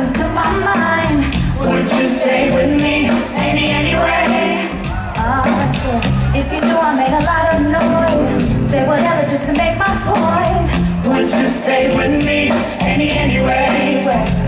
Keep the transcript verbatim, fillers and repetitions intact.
comes to my mind. Would you stay with me any, anyway? Uh, if you knew I made a lot of noise, say whatever just to make my point. Would you stay with me any, anyway?